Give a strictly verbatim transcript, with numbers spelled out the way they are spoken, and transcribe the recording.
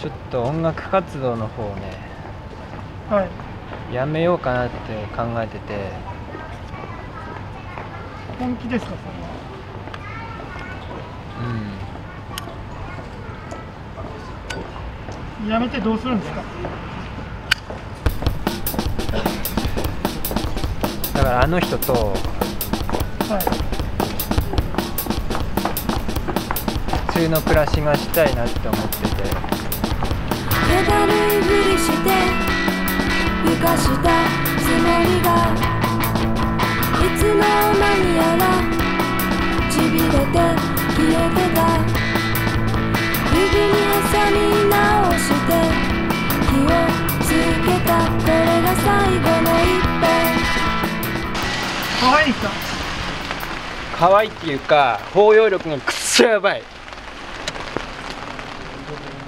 ちょっと音楽活動の方をね、 はい、 やめようかなって考えてて。 本気ですか、それは。うん。やめてどうするんですか。 だからあの人と、はい、普通の暮らしがしたいなって思ってて。 気だるいふりして浮かしたつもりが、いつの間にやらちびれて消えてた。指にハサミ直して火をつけた。これが最後の一本。 可愛いですか。 可愛いっていうか包容力がくっそやばい。